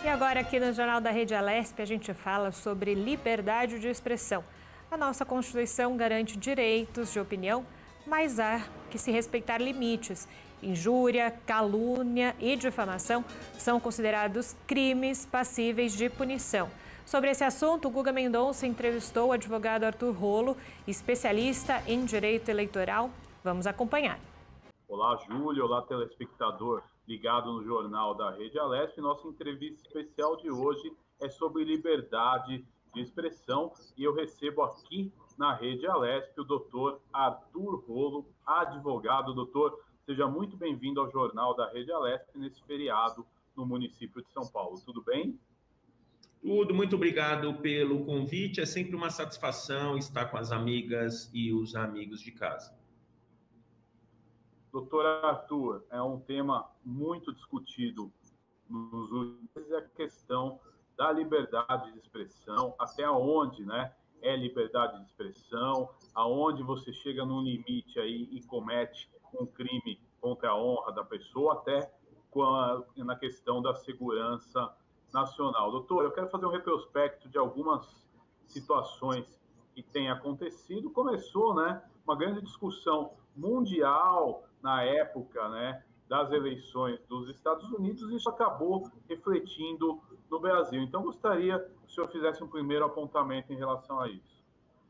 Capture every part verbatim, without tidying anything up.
E agora aqui no Jornal da Rede Alesp a gente fala sobre liberdade de expressão. A nossa Constituição garante direitos de opinião, mas há que se respeitar limites. Injúria, calúnia e difamação são considerados crimes passíveis de punição. Sobre esse assunto, o Guga Mendonça entrevistou o advogado Arthur Rolo, especialista em direito eleitoral. Vamos acompanhar. Olá, Júlio. Olá, telespectador ligado no Jornal da Rede Alesp. Nossa entrevista especial de hoje é sobre liberdade de expressão e eu recebo aqui na Rede Alesp o doutor Arthur Rolo, advogado. Doutor, seja muito bem-vindo ao Jornal da Rede Alesp nesse feriado no município de São Paulo. Tudo bem? Tudo, muito obrigado pelo convite. É sempre uma satisfação estar com as amigas e os amigos de casa. Doutor Arthur, é um tema muito discutido nos últimos dias, a questão da liberdade de expressão, até onde, né, é liberdade de expressão, aonde você chega num limite aí e comete um crime contra a honra da pessoa, até na questão da segurança nacional. Doutor, eu quero fazer um retrospecto de algumas situações que têm acontecido. Começou, né, uma grande discussão mundial na época, né, das eleições dos Estados Unidos, e isso acabou refletindo no Brasil. Então, gostaria que o senhor fizesse um primeiro apontamento em relação a isso.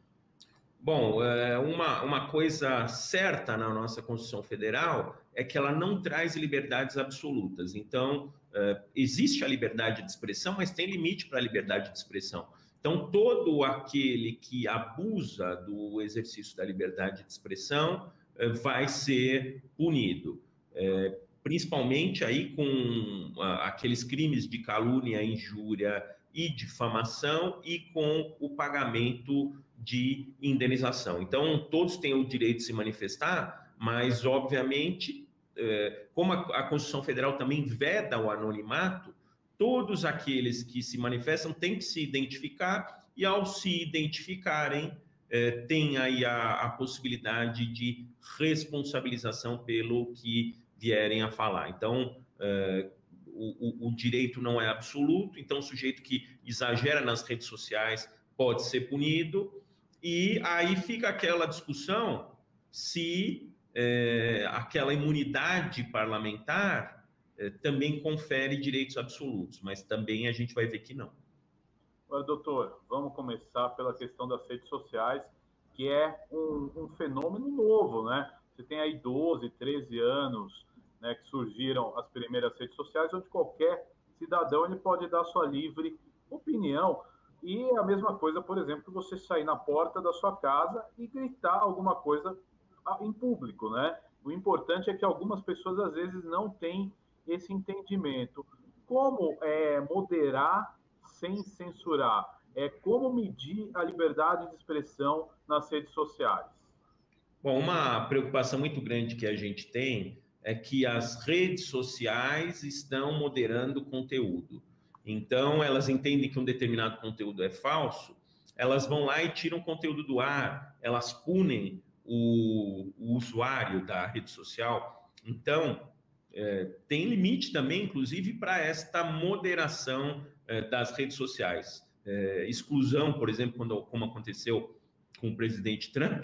Bom, uma, uma coisa certa na nossa Constituição Federal é que ela não traz liberdades absolutas. Então, existe a liberdade de expressão, mas tem limite para a liberdade de expressão. Então, todo aquele que abusa do exercício da liberdade de expressão vai ser punido, é, principalmente aí com a, aqueles crimes de calúnia, injúria e difamação e com o pagamento de indenização. Então, todos têm o direito de se manifestar, mas, obviamente, é, como a, a Constituição Federal também veda o anonimato, todos aqueles que se manifestam têm que se identificar e, ao se identificarem, É, tem aí a, a possibilidade de responsabilização pelo que vierem a falar. Então, é, o, o, o direito não é absoluto, então o sujeito que exagera nas redes sociais pode ser punido, e aí fica aquela discussão se é, aquela imunidade parlamentar é, também confere direitos absolutos, mas também a gente vai ver que não. Olha, doutor, vamos começar pela questão das redes sociais, que é um, um fenômeno novo, né? Você tem aí doze, treze anos, né, que surgiram as primeiras redes sociais, onde qualquer cidadão ele pode dar sua livre opinião. E a mesma coisa, por exemplo, você sair na porta da sua casa e gritar alguma coisa em público, né? O importante é que algumas pessoas, às vezes, não têm esse entendimento. Como é, moderar sem censurar? É como medir a liberdade de expressão nas redes sociais? Bom, uma preocupação muito grande que a gente tem é que as redes sociais estão moderando conteúdo. Então, elas entendem que um determinado conteúdo é falso, elas vão lá e tiram o conteúdo do ar, elas punem o, o usuário da rede social. Então, é, tem limite também, inclusive, para esta moderação das redes sociais. É, exclusão, por exemplo, quando, como aconteceu com o presidente Trump,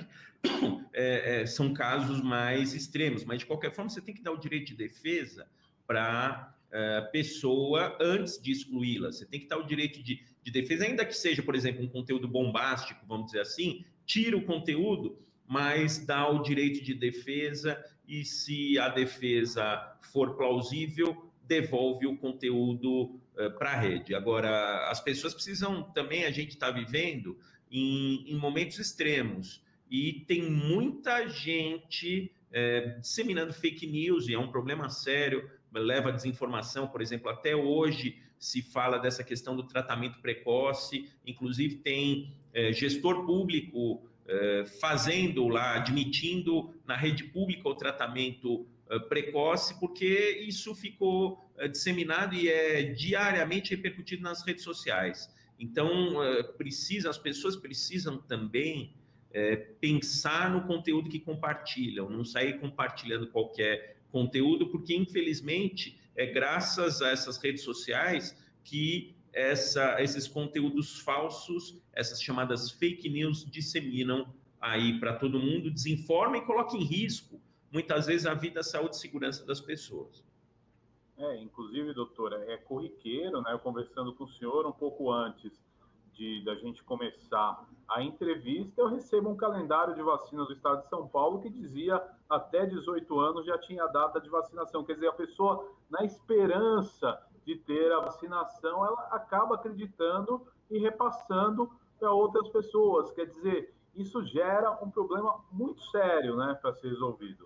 é, é, são casos mais extremos, mas de qualquer forma você tem que dar o direito de defesa para a pessoa antes de excluí-la. Você tem que dar o direito de, de defesa, ainda que seja, por exemplo, um conteúdo bombástico, vamos dizer assim, tira o conteúdo, mas dá o direito de defesa, e se a defesa for plausível, devolve o conteúdo para a rede. Agora, as pessoas precisam também, a gente está vivendo em, em momentos extremos, e tem muita gente é, disseminando fake news, e é um problema sério, leva a desinformação. Por exemplo, até hoje se fala dessa questão do tratamento precoce, inclusive tem é, gestor público é, fazendo lá, admitindo na rede pública o tratamento precoce, porque isso ficou disseminado e é diariamente repercutido nas redes sociais. Então, precisa, as pessoas precisam também é, pensar no conteúdo que compartilham, não sair compartilhando qualquer conteúdo, porque, infelizmente, é graças a essas redes sociais que essa, esses conteúdos falsos, essas chamadas fake news, disseminam aí para todo mundo, desinforma e coloca em risco, muitas vezes, a vida, a saúde e segurança das pessoas. É, inclusive, doutora, é corriqueiro, né? Eu conversando com o senhor um pouco antes de da gente começar a entrevista, eu recebo um calendário de vacinas do estado de São Paulo que dizia até dezoito anos já tinha a data de vacinação. Quer dizer, a pessoa, na esperança de ter a vacinação, ela acaba acreditando e repassando para outras pessoas. Quer dizer, isso gera um problema muito sério, né, para ser resolvido.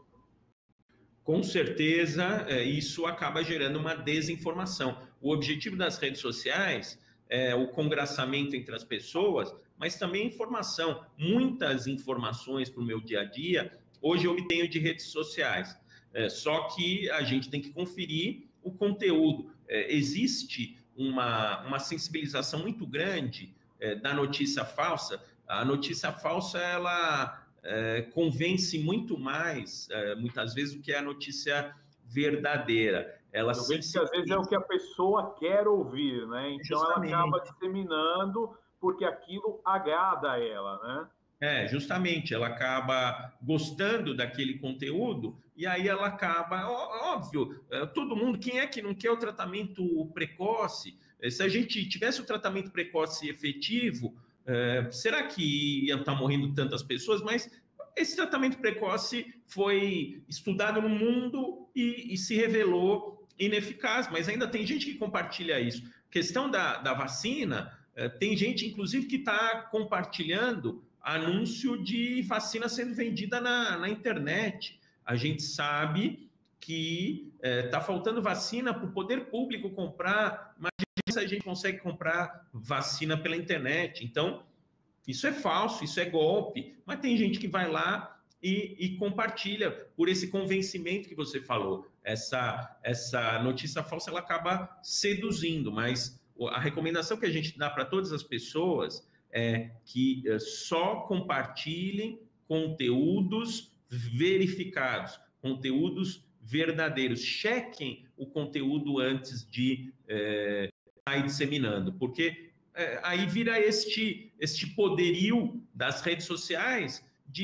Com certeza, isso acaba gerando uma desinformação. O objetivo das redes sociais é o congraçamento entre as pessoas, mas também informação. Muitas informações para o meu dia a dia, hoje eu obtenho de redes sociais. É, só que a gente tem que conferir o conteúdo. É, existe uma, uma sensibilização muito grande é, da notícia falsa. A notícia falsa, ela... É, convence muito mais, é, muitas vezes, do que a notícia verdadeira. Ela Eu vejo que às vezes é o que a pessoa quer ouvir, né? Então justamente. Ela acaba disseminando porque aquilo agrada a ela, né? É, justamente, ela acaba gostando daquele conteúdo e aí ela acaba, óbvio, todo mundo, quem é que não quer o tratamento precoce? Se a gente tivesse o tratamento precoce efetivo, É, será que iam estar morrendo tantas pessoas? Mas esse tratamento precoce foi estudado no mundo e, e se revelou ineficaz, mas ainda tem gente que compartilha isso. Questão da, da vacina, é, tem gente, inclusive, que está compartilhando anúncio de vacina sendo vendida na, na internet. A gente sabe que está é, faltando vacina para o poder público comprar, mas a gente consegue comprar vacina pela internet. Então, isso é falso, isso é golpe, mas tem gente que vai lá e, e compartilha por esse convencimento que você falou. Essa, essa notícia falsa, ela acaba seduzindo, mas a recomendação que a gente dá para todas as pessoas é que só compartilhem conteúdos verificados, conteúdos verdadeiros. Chequem o conteúdo antes de é, sair disseminando, porque é, aí vira este, este poderio das redes sociais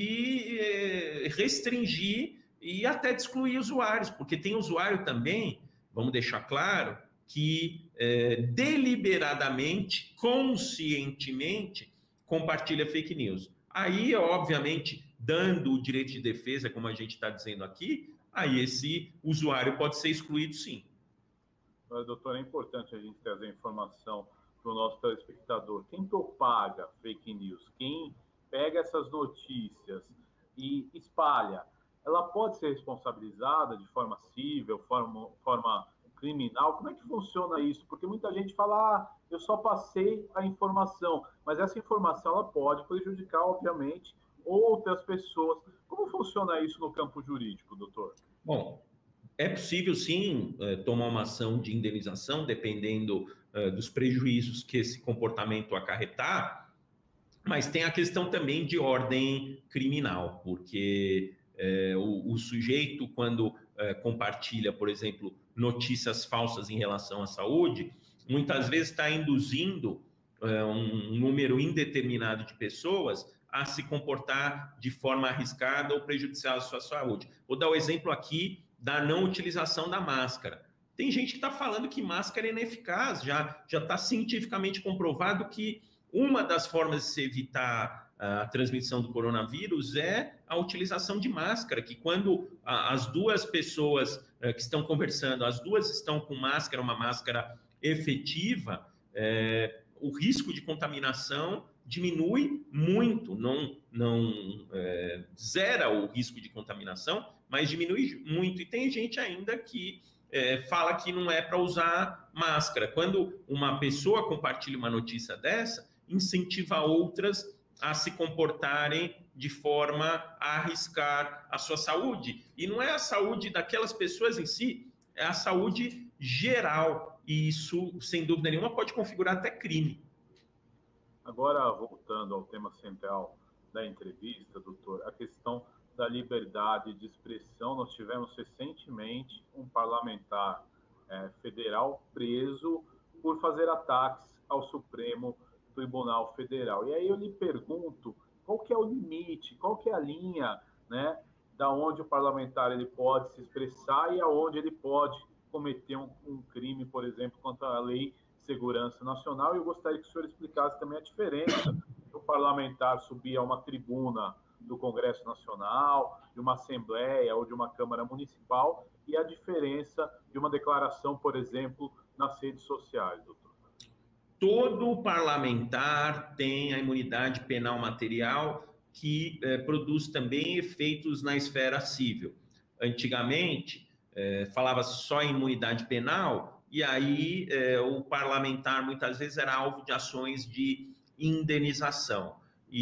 de é, restringir e até de excluir usuários, porque tem usuário também, vamos deixar claro, que é, deliberadamente, conscientemente, compartilha fake news. Aí, obviamente, dando o direito de defesa, como a gente está dizendo aqui, aí esse usuário pode ser excluído, sim. Mas, doutor, é importante a gente trazer informação para o nosso telespectador. Quem propaga fake news, quem pega essas notícias e espalha, ela pode ser responsabilizada de forma civil, forma, forma criminal? Como é que funciona isso? Porque muita gente fala, ah, eu só passei a informação, mas essa informação ela pode prejudicar, obviamente, outras pessoas. Como funciona isso no campo jurídico, doutor? Bom, é possível, sim, tomar uma ação de indenização, dependendo dos prejuízos que esse comportamento acarretar, mas tem a questão também de ordem criminal, porque é, o, o sujeito, quando é, compartilha, por exemplo, notícias falsas em relação à saúde, muitas vezes está induzindo é, um número indeterminado de pessoas a se comportar de forma arriscada ou prejudicial à sua saúde. Vou dar o exemplo aqui da não utilização da máscara. Tem gente que está falando que máscara é ineficaz, já já está cientificamente comprovado que uma das formas de se evitar a transmissão do coronavírus é a utilização de máscara, que quando as duas pessoas que estão conversando, as duas estão com máscara, uma máscara efetiva, é, o risco de contaminação diminui muito, não, não é, zera o risco de contaminação, mas diminui muito. E tem gente ainda que é, fala que não é para usar máscara. Quando uma pessoa compartilha uma notícia dessa, incentiva outras a se comportarem de forma a arriscar a sua saúde. E não é a saúde daquelas pessoas em si, é a saúde geral. E isso, sem dúvida nenhuma, pode configurar até crime. Agora, voltando ao tema central da entrevista, doutor, a questão da liberdade de expressão. Nós tivemos recentemente um parlamentar é, federal preso por fazer ataques ao Supremo Tribunal Federal. E aí eu lhe pergunto, qual que é o limite, qual que é a linha, né, da onde o parlamentar ele pode se expressar e aonde ele pode cometer um, um crime, por exemplo, contra a Lei de Segurança Nacional. E eu gostaria que o senhor explicasse também a diferença do parlamentar subir a uma tribuna do Congresso Nacional, de uma Assembleia ou de uma Câmara Municipal, e a diferença de uma declaração, por exemplo, nas redes sociais, doutor. Todo parlamentar tem a imunidade penal material, que eh, produz também efeitos na esfera civil. Antigamente, eh, falava-se só em imunidade penal, e aí eh, o parlamentar muitas vezes era alvo de ações de indenização.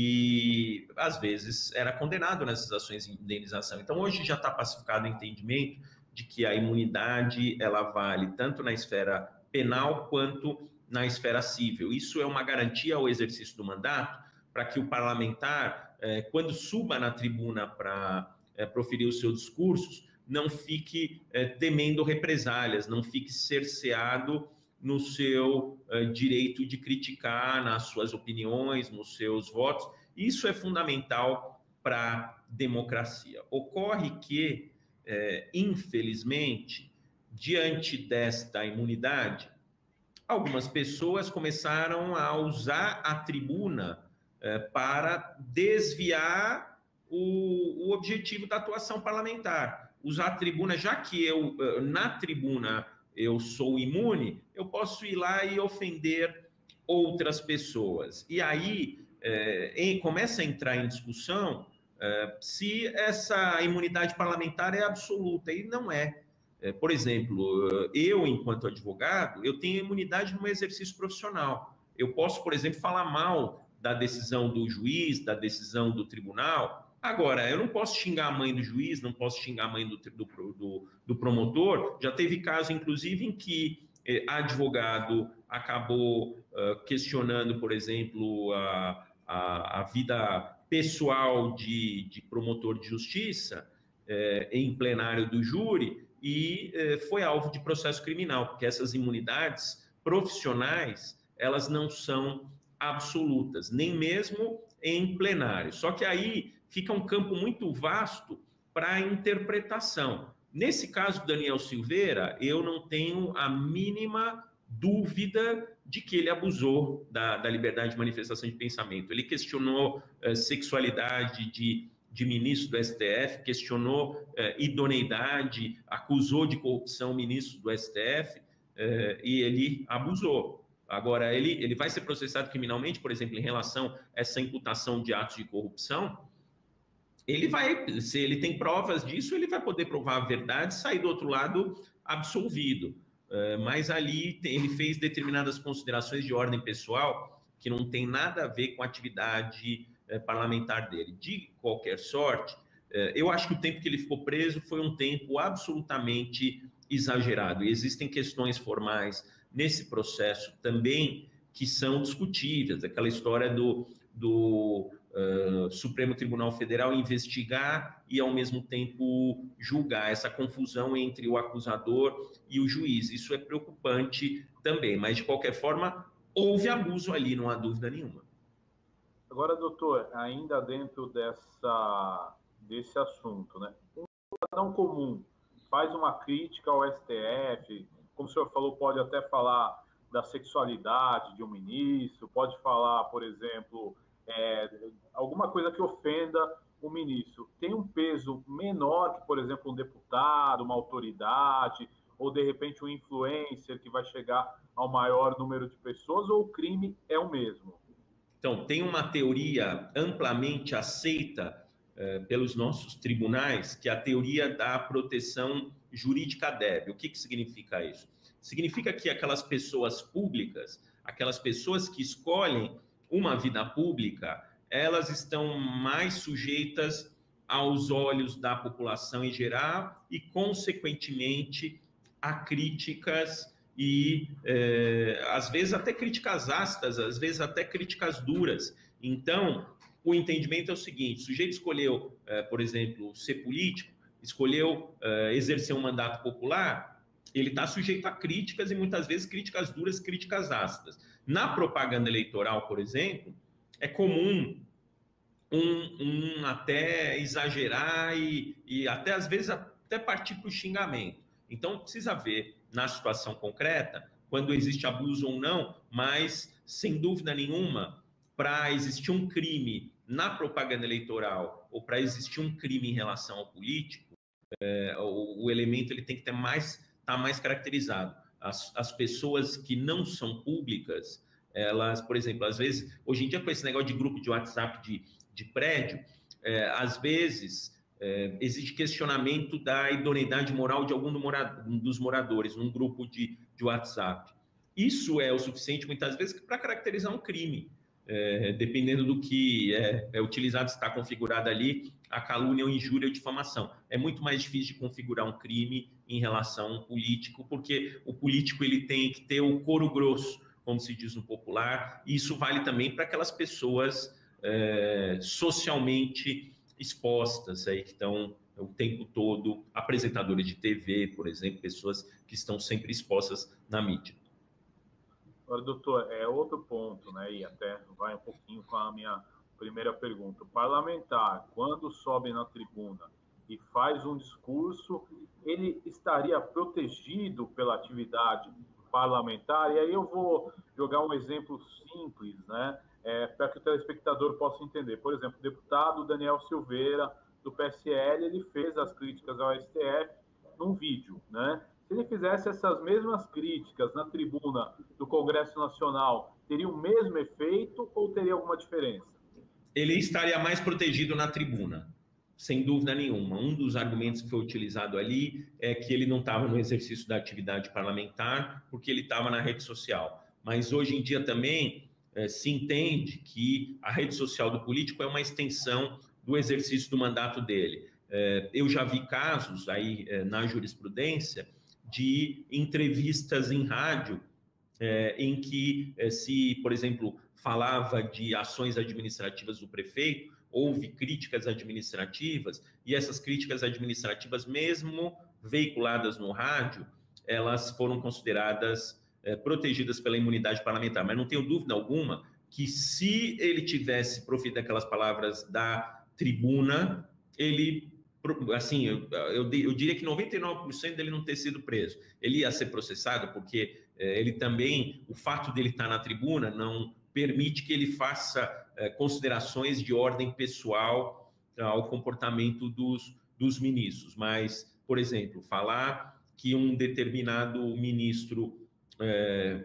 E, às vezes, era condenado nessas ações de indenização. Então, hoje já está pacificado o entendimento de que a imunidade ela vale tanto na esfera penal quanto na esfera civil. Isso é uma garantia ao exercício do mandato para que o parlamentar, eh, quando suba na tribuna para eh, proferir os seus discursos, não fique eh, temendo represálias, não fique cerceado no seu uh, direito de criticar, nas suas opiniões, nos seus votos. Isso é fundamental para a democracia. Ocorre que, eh, infelizmente, diante desta imunidade, algumas pessoas começaram a usar a tribuna eh, para desviar o, o objetivo da atuação parlamentar. Usar a tribuna, já que eu, na tribuna, eu sou imune, eu posso ir lá e ofender outras pessoas. E aí é, em, começa a entrar em discussão é, se essa imunidade parlamentar é absoluta, e não é. é. Por exemplo, eu, enquanto advogado, eu tenho imunidade no meu exercício profissional. Eu posso, por exemplo, falar mal da decisão do juiz, da decisão do tribunal. Agora, eu não posso xingar a mãe do juiz, não posso xingar a mãe do, do, do, do promotor. Já teve caso, inclusive, em que eh, advogado acabou uh, questionando, por exemplo, a, a, a vida pessoal de, de promotor de justiça eh, em plenário do júri e eh, foi alvo de processo criminal, porque essas imunidades profissionais, elas não são absolutas, nem mesmo em plenário. Só que aí fica um campo muito vasto para a interpretação. Nesse caso do Daniel Silveira, eu não tenho a mínima dúvida de que ele abusou da, da liberdade de manifestação de pensamento. Ele questionou eh, sexualidade de, de ministro do S T F, questionou eh, idoneidade, acusou de corrupção ministro do S T F eh, e ele abusou. Agora, ele, ele vai ser processado criminalmente, por exemplo, em relação a essa imputação de atos de corrupção. Ele vai, se ele tem provas disso, ele vai poder provar a verdade e sair do outro lado absolvido. Uh, mas ali tem, ele fez determinadas considerações de ordem pessoal que não tem nada a ver com a atividade uh, parlamentar dele. De qualquer sorte, uh, eu acho que o tempo que ele ficou preso foi um tempo absolutamente exagerado. E existem questões formais nesse processo também que são discutíveis. Aquela história do... do Uh, Supremo Tribunal Federal investigar e, ao mesmo tempo, julgar, essa confusão entre o acusador e o juiz. Isso é preocupante também, mas, de qualquer forma, houve abuso ali, não há dúvida nenhuma. Agora, doutor, ainda dentro dessa, desse assunto, né? Um cidadão comum faz uma crítica ao S T F, como o senhor falou, pode até falar da sexualidade de um ministro, pode falar, por exemplo... É, alguma coisa que ofenda o ministro, tem um peso menor que, por exemplo, um deputado, uma autoridade, ou de repente um influencer que vai chegar ao maior número de pessoas, ou o crime é o mesmo? Então, tem uma teoria amplamente aceita eh, pelos nossos tribunais, que é a teoria da proteção jurídica débil. O que, que significa isso? Significa que aquelas pessoas públicas, aquelas pessoas que escolhem uma vida pública, elas estão mais sujeitas aos olhos da população em geral e, consequentemente, a críticas e, eh, às vezes, até críticas ácidas, às vezes até críticas duras. Então, o entendimento é o seguinte: o sujeito escolheu, eh, por exemplo, ser político, escolheu eh, exercer um mandato popular, ele está sujeito a críticas e muitas vezes críticas duras, críticas ácidas. Na propaganda eleitoral, por exemplo, é comum um, um até exagerar e, e até às vezes até partir para o xingamento. Então precisa ver na situação concreta, quando existe abuso ou não, mas sem dúvida nenhuma, para existir um crime na propaganda eleitoral ou para existir um crime em relação ao político, é, o, o elemento ele tem que ter mais, tá mais caracterizado. As, as pessoas que não são públicas, elas, por exemplo, às vezes, hoje em dia com esse negócio de grupo de WhatsApp de, de prédio, é, às vezes é, existe questionamento da idoneidade moral de algum do mora, dos moradores num grupo de, de WhatsApp. Isso é o suficiente, muitas vezes, para caracterizar um crime. É, dependendo do que é, é utilizado, está configurado ali, a calúnia, ou injúria ou difamação. É muito mais difícil de configurar um crime em relação a um político, porque o político ele tem que ter o couro grosso, como se diz no popular, e isso vale também para aquelas pessoas é, socialmente expostas, aí, que estão o tempo todo, apresentadores de T V, por exemplo, pessoas que estão sempre expostas na mídia. Agora, doutor, é outro ponto, né? E até vai um pouquinho com a minha primeira pergunta. O parlamentar, quando sobe na tribuna e faz um discurso, ele estaria protegido pela atividade parlamentar? E aí eu vou jogar um exemplo simples, né? É, para que o telespectador possa entender. Por exemplo, o deputado Daniel Silveira, do P S L, ele fez as críticas ao S T F num vídeo, né? Se ele fizesse essas mesmas críticas na tribuna do Congresso Nacional, teria o mesmo efeito ou teria alguma diferença? Ele estaria mais protegido na tribuna, sem dúvida nenhuma. Um dos argumentos que foi utilizado ali é que ele não estava no exercício da atividade parlamentar, porque ele estava na rede social. Mas hoje em dia também eh, se entende que a rede social do político é uma extensão do exercício do mandato dele. Eh, eu já vi casos aí eh, na jurisprudência de entrevistas em rádio, é, em que, é, se, por exemplo, falava de ações administrativas do prefeito, houve críticas administrativas, e essas críticas administrativas, mesmo veiculadas no rádio, elas foram consideradas é, protegidas pela imunidade parlamentar. Mas não tenho dúvida alguma que, se ele tivesse proferido aquelas palavras da tribuna, ele... assim, eu, eu, eu diria que noventa e nove por cento dele não ter sido preso. Ele ia ser processado porque eh, ele também, o fato dele estar na tribuna não permite que ele faça eh, considerações de ordem pessoal ao comportamento dos, dos ministros. Mas, por exemplo, falar que um determinado ministro eh,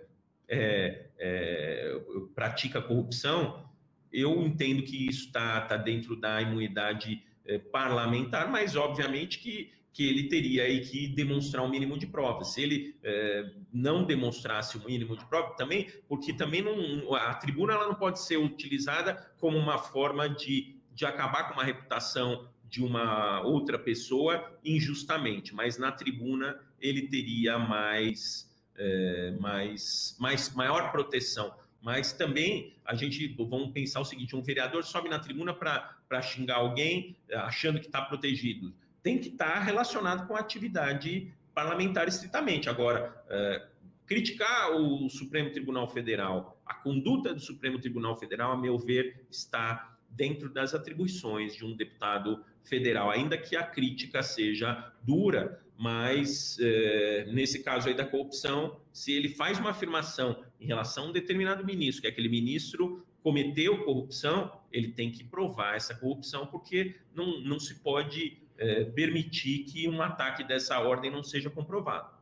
eh, eh, pratica corrupção, eu entendo que isso está tá dentro da imunidade parlamentar, mas obviamente que, que ele teria aí que demonstrar um mínimo de prova. Se ele eh, não demonstrasse o mínimo de prova, também, porque também não, a tribuna ela não pode ser utilizada como uma forma de, de acabar com uma reputação de uma outra pessoa injustamente, mas na tribuna ele teria mais, eh, mais, mais maior proteção. Mas também a gente, vamos pensar o seguinte, um vereador sobe na tribuna para xingar alguém achando que está protegido. Tem que estar relacionado com a atividade parlamentar estritamente. Agora, é, criticar o Supremo Tribunal Federal, a conduta do Supremo Tribunal Federal, a meu ver, está dentro das atribuições de um deputado federal, ainda que a crítica seja dura, mas é, nesse caso aí da corrupção, se ele faz uma afirmação em relação a um determinado ministro, que aquele ministro cometeu corrupção, ele tem que provar essa corrupção, porque não, não se pode é, permitir que um ataque dessa ordem não seja comprovado.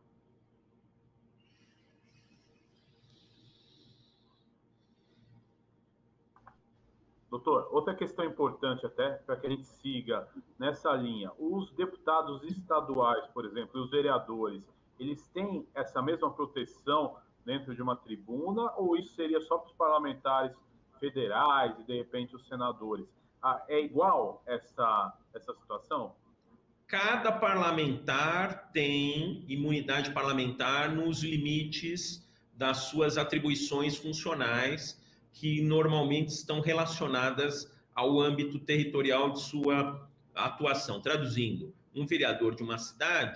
Doutor, outra questão importante até, para que a gente siga nessa linha. Os deputados estaduais, por exemplo, e os vereadores, eles têm essa mesma proteção dentro de uma tribuna, ou isso seria só para os parlamentares federais e, de repente, os senadores? Ah, é igual essa, essa situação? Cada parlamentar tem imunidade parlamentar nos limites das suas atribuições funcionais, que normalmente estão relacionadas ao âmbito territorial de sua atuação. Traduzindo, um vereador de uma cidade,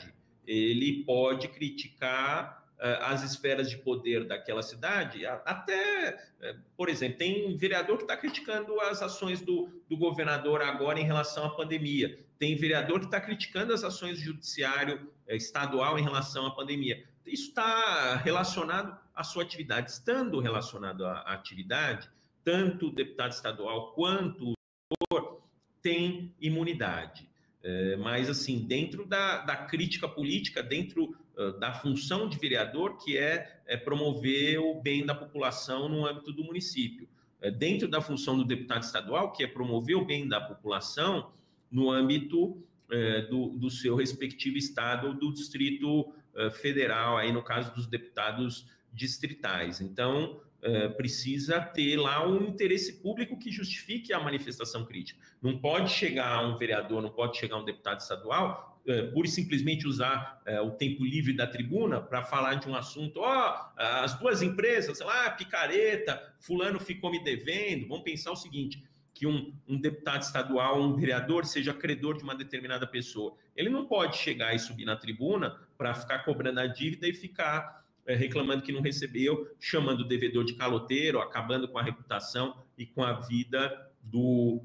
ele pode criticar as esferas de poder daquela cidade, até, por exemplo, tem um vereador que está criticando as ações do, do governador agora em relação à pandemia, tem vereador que está criticando as ações do judiciário estadual em relação à pandemia. Isso está relacionado à sua atividade. Estando relacionado à atividade, tanto o deputado estadual quanto o vereador têm imunidade. É, mas, assim, dentro da, da crítica política, dentro uh, da função de vereador, que é, é promover o bem da população no âmbito do município. É, dentro da função do deputado estadual, que é promover o bem da população no âmbito é, do, do seu respectivo estado ou do distrito uh, federal, aí no caso dos deputados distritais. Então, Uh, precisa ter lá um interesse público que justifique a manifestação crítica. Não pode chegar um vereador, não pode chegar um deputado estadual, uh, pura e simplesmente usar uh, o tempo livre da tribuna para falar de um assunto, ó, oh, as duas empresas, sei lá, picareta, fulano ficou me devendo. Vamos pensar o seguinte, que um, um deputado estadual, um vereador, seja credor de uma determinada pessoa. Ele não pode chegar e subir na tribuna para ficar cobrando a dívida e ficar reclamando que não recebeu, chamando o devedor de caloteiro, acabando com a reputação e com a vida do,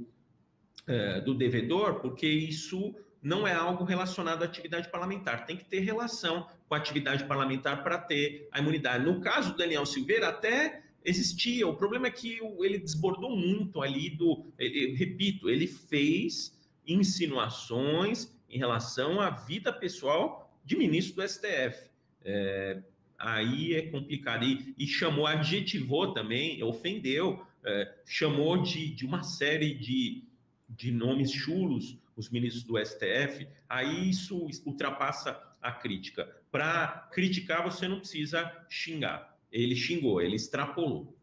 é, do devedor, porque isso não é algo relacionado à atividade parlamentar. Tem que ter relação com a atividade parlamentar para ter a imunidade. No caso do Daniel Silveira, até existia. O problema é que ele desbordou muito ali do... Ele, repito, ele fez insinuações em relação à vida pessoal de ministro do S T F. É, aí é complicado. E, e chamou, adjetivou também, ofendeu, é, chamou de, de uma série de, de nomes chulos os ministros do S T F. Aí isso ultrapassa a crítica. Para criticar, você não precisa xingar. Ele xingou, ele extrapolou.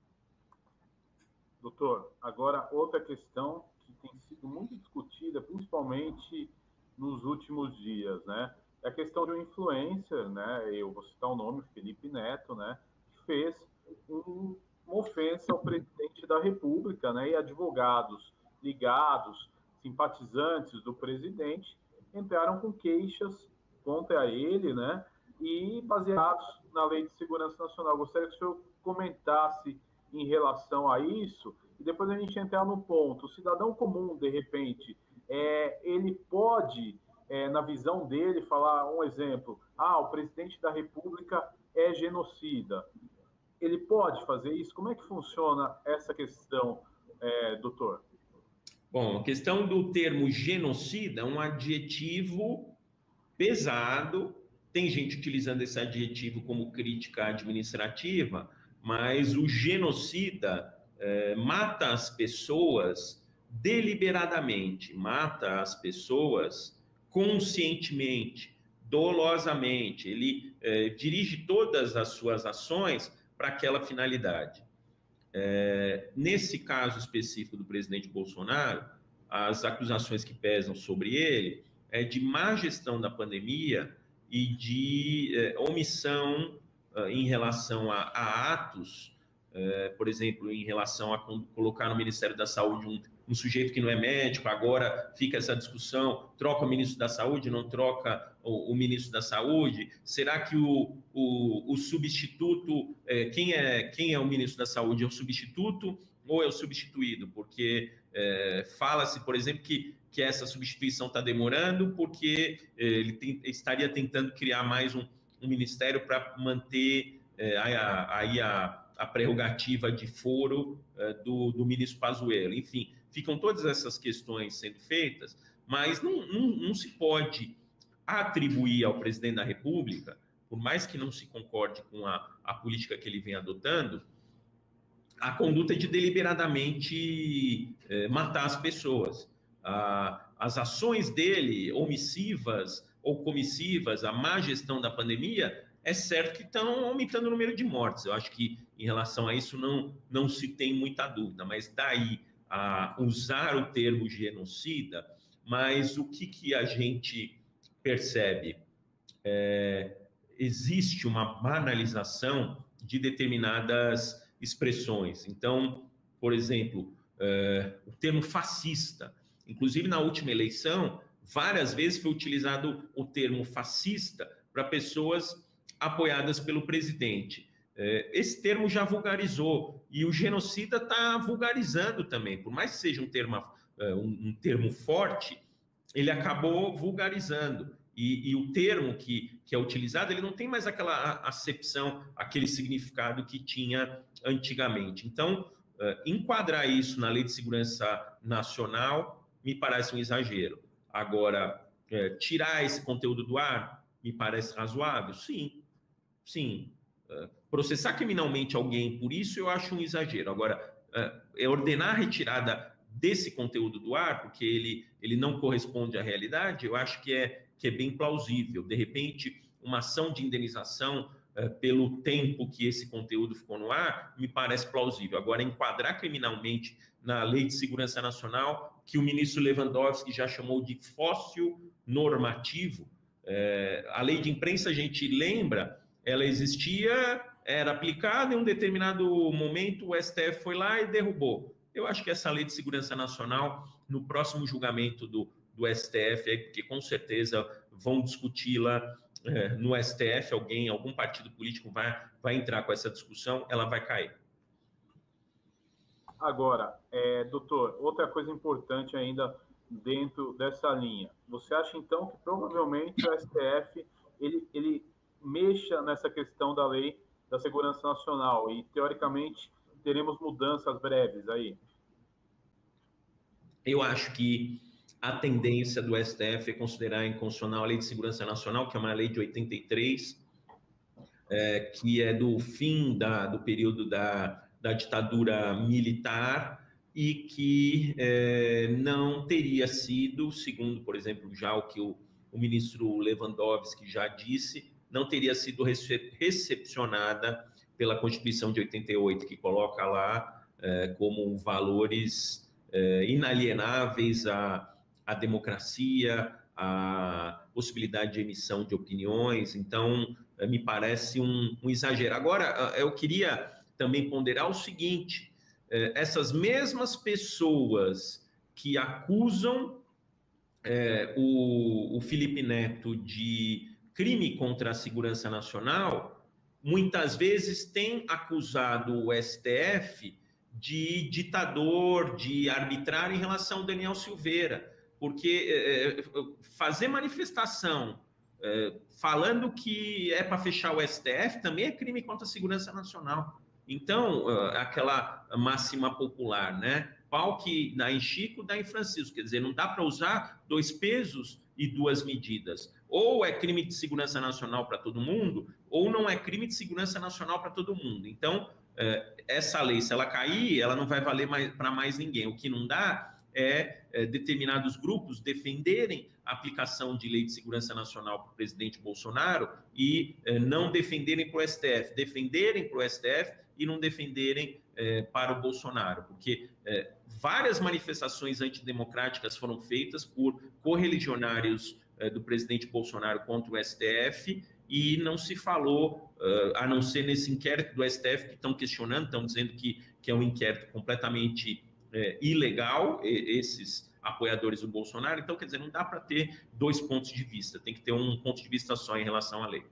Doutor, agora outra questão que tem sido muito discutida, principalmente nos últimos dias, né? É a questão de um influencer, né? Eu vou citar o nome, Felipe Neto, né? Que fez um, uma ofensa ao presidente da República, né? E advogados ligados, simpatizantes do presidente, entraram com queixas contra ele, né? E baseados na Lei de Segurança Nacional. Gostaria que o senhor comentasse em relação a isso, e depois a gente entrar no ponto. O cidadão comum, de repente, é, ele pode... É, na visão dele, falar um exemplo, ah, o presidente da República é genocida. Ele pode fazer isso? Como é que funciona essa questão, é, doutor? Bom, a questão do termo genocida é um adjetivo pesado. Tem gente utilizando esse adjetivo como crítica administrativa, mas o genocida é, mata as pessoas deliberadamente, mata as pessoas conscientemente, dolosamente. Ele eh, dirige todas as suas ações para aquela finalidade. Eh, nesse caso específico do presidente Bolsonaro, as acusações que pesam sobre ele é de má gestão da pandemia e de eh, omissão eh, em relação a, a atos, eh, por exemplo, em relação a colocar no Ministério da Saúde um um sujeito que não é médico. Agora fica essa discussão, troca o ministro da Saúde, não troca o, o ministro da Saúde? Será que o, o, o substituto, é, quem, é, quem é o ministro da Saúde? É o substituto ou é o substituído? Porque é, fala-se, por exemplo, que, que essa substituição está demorando porque é, ele tem, estaria tentando criar mais um, um ministério para manter é, aí a, a, a prerrogativa de foro é, do, do ministro Pazuello. Enfim, ficam todas essas questões sendo feitas, mas não, não, não se pode atribuir ao presidente da República, por mais que não se concorde com a, a política que ele vem adotando, a conduta de deliberadamente eh, matar as pessoas. Ah, as ações dele, omissivas ou comissivas, a má gestão da pandemia, é certo que estão aumentando o número de mortes. Eu acho que em relação a isso não, não se tem muita dúvida, mas daí a usar o termo genocida, mas o que, que a gente percebe? É, existe uma banalização de determinadas expressões. Então, por exemplo, é, o termo fascista, inclusive na última eleição, várias vezes foi utilizado o termo fascista para pessoas apoiadas pelo presidente. Esse termo já vulgarizou, e o genocida está vulgarizando também, por mais que seja um termo, um termo forte, ele acabou vulgarizando. E, e o termo que, que é utilizado, ele não tem mais aquela acepção, aquele significado que tinha antigamente. Então, enquadrar isso na Lei de Segurança Nacional me parece um exagero. Agora, tirar esse conteúdo do ar me parece razoável? Sim, sim. Processar criminalmente alguém por isso eu acho um exagero. Agora, é ordenar a retirada desse conteúdo do ar, porque ele, ele não corresponde à realidade, eu acho que é, que é bem plausível. De repente, uma ação de indenização é, pelo tempo que esse conteúdo ficou no ar, me parece plausível. Agora, enquadrar criminalmente na Lei de Segurança Nacional, que o ministro Lewandowski já chamou de fóssil normativo, é, a lei de imprensa, a gente lembra, ela existia, era aplicada, em um determinado momento o S T F foi lá e derrubou. Eu acho que essa Lei de Segurança Nacional, no próximo julgamento do, do S T F, porque com certeza vão discuti-la é, no S T F, alguém, algum partido político vai, vai entrar com essa discussão, ela vai cair. Agora, é, doutor, outra coisa importante ainda dentro dessa linha. Você acha, então, que provavelmente o S T F ele, ele mexa nessa questão da Lei da Segurança Nacional e, teoricamente, teremos mudanças breves aí? Eu acho que a tendência do S T F é considerar inconstitucional a Lei de Segurança Nacional, que é uma lei de oitenta e três, é, que é do fim da, do período da, da ditadura militar e que é, não teria sido, segundo, por exemplo, já o que o, o ministro Lewandowski já disse, não teria sido recepcionada pela Constituição de oitenta e oito, que coloca lá é, como valores é, inalienáveis a, a democracia, a possibilidade de emissão de opiniões. Então, é, me parece um, um exagero. Agora, eu queria também ponderar o seguinte, é, essas mesmas pessoas que acusam é, o, o Felipe Neto de crime contra a segurança nacional, muitas vezes tem acusado o S T F de ditador, de arbitrário em relação ao Daniel Silveira, porque é, fazer manifestação é, falando que é para fechar o S T F também é crime contra a segurança nacional. Então, aquela máxima popular, né? Pau que dá em Chico, dá em Francisco. Quer dizer, não dá para usar dois pesos e duas medidas. Ou é crime de segurança nacional para todo mundo, ou não é crime de segurança nacional para todo mundo. Então, essa lei, se ela cair, ela não vai valer para mais ninguém. O que não dá é determinados grupos defenderem a aplicação de lei de segurança nacional para o presidente Bolsonaro e não defenderem para o S T F, defenderem para o S T F e não defenderem é, para o Bolsonaro, porque é, várias manifestações antidemocráticas foram feitas por correligionários é, do presidente Bolsonaro contra o S T F e não se falou, uh, a não ser nesse inquérito do S T F que estão questionando, estão dizendo que, que é um inquérito completamente é, ilegal, e, esses apoiadores do Bolsonaro. Então, quer dizer, não dá para ter dois pontos de vista, tem que ter um ponto de vista só em relação à lei.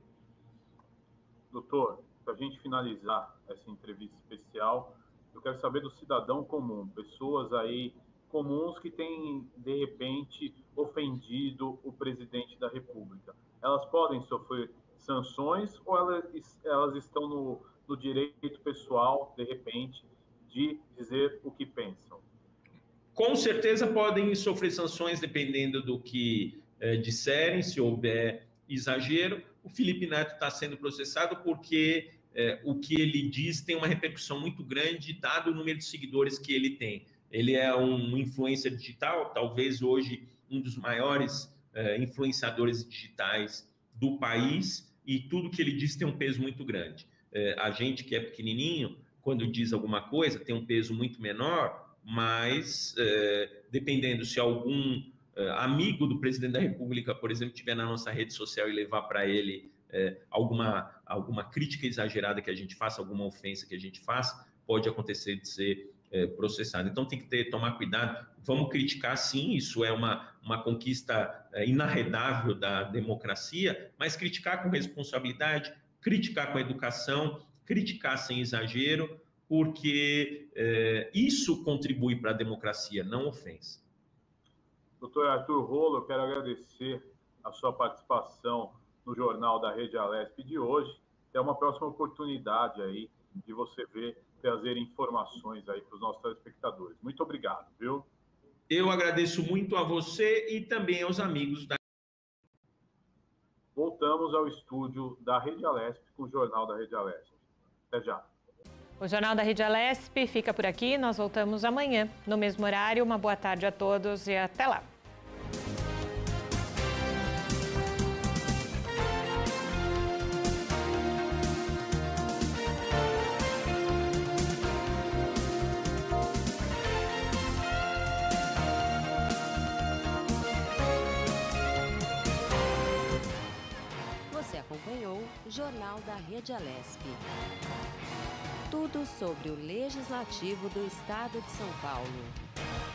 Doutor, para a gente finalizar essa entrevista especial, eu quero saber do cidadão comum, pessoas aí comuns que têm, de repente, ofendido o presidente da República. Elas podem sofrer sanções ou elas, elas estão no, no direito pessoal, de repente, de dizer o que pensam? Com certeza podem sofrer sanções dependendo do que eh, disserem, se houver exagero. O Felipe Neto está sendo processado porque é, o que ele diz tem uma repercussão muito grande, dado o número de seguidores que ele tem. Ele é um influencer digital, talvez hoje um dos maiores é, influenciadores digitais do país, e tudo que ele diz tem um peso muito grande. É, a gente que é pequenininho, quando diz alguma coisa, tem um peso muito menor, mas é, dependendo se algum amigo do presidente da República, por exemplo, estiver na nossa rede social e levar para ele é, alguma, alguma crítica exagerada que a gente faça, alguma ofensa que a gente faça, pode acontecer de ser é, processado. Então tem que ter, tomar cuidado. Vamos criticar, sim, isso é uma, uma conquista é, inarredável da democracia, mas criticar com responsabilidade, criticar com educação, criticar sem exagero, porque é, isso contribui para a democracia, não ofensa. Doutor Arthur Rolo, eu quero agradecer a sua participação no Jornal da Rede Alesp de hoje. É uma próxima oportunidade aí de você ver, trazer informações aí para os nossos telespectadores. Muito obrigado, viu? Eu agradeço muito a você e também aos amigos da... Voltamos ao estúdio da Rede Alesp com o Jornal da Rede Alesp. Até já. O Jornal da Rede Alesp fica por aqui. Nós voltamos amanhã, no mesmo horário. Uma boa tarde a todos e até lá. Você acompanhou o Jornal da Rede Alesp. Tudo sobre o Legislativo do Estado de São Paulo.